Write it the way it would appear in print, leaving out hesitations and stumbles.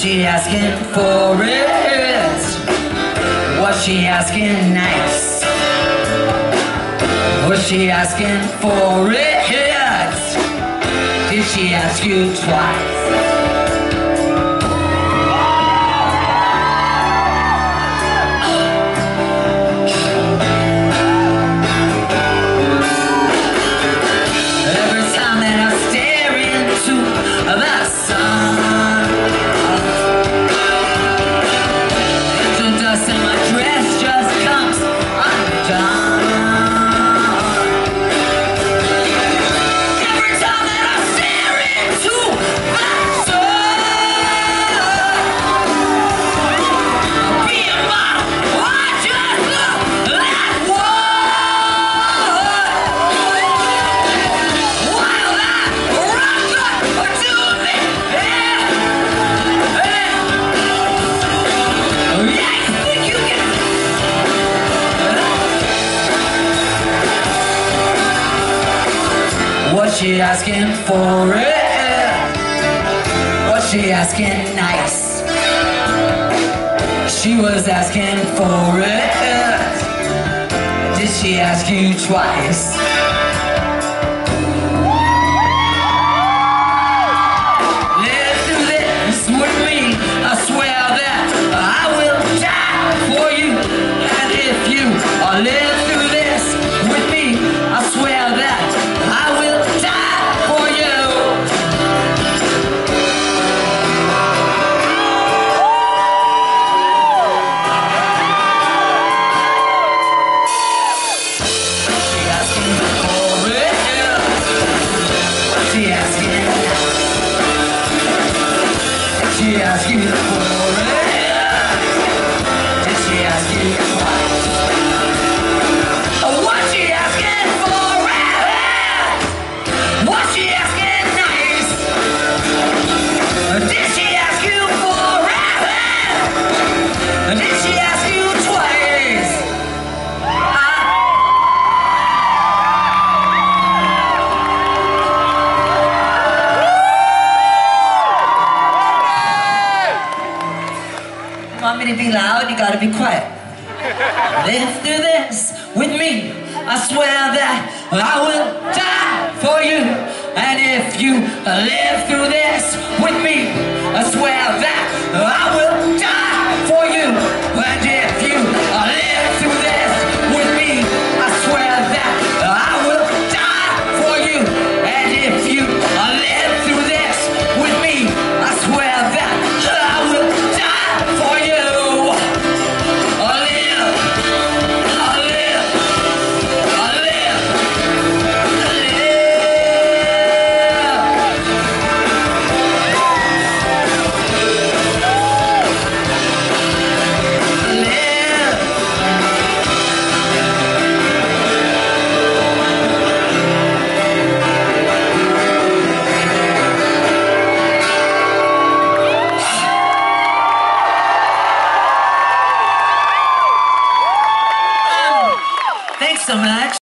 she asking for it? Was she asking nice? Was she asking for it? Did she ask you twice? Was she asking for it? Was she asking nice? She was asking for it. Did she ask you twice? Live through this with me. I swear that I will die for you. And if you live through this with me, I swear that I will die for you. She asking for it. She asking. She asking for it. Did she ask you twice? What she asking for it? Was she asking nice? Did she ask you for it? Did she ask you twice? You want me to be loud? You gotta be quiet. Live through this with me. I swear that I will die for you. And if you live through this with me, I swear that I will die for you. And if you live through this with me, I swear that I will die for you. And if you live through this with me, I swear that I will die for you. Thanks so much.